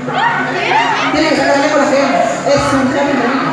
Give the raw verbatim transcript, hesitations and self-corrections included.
Tiene que sacar la lengua la que es un cambio.